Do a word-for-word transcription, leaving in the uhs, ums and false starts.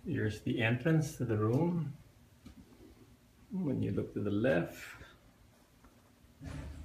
Here's the entrance to the room. When you look to the left,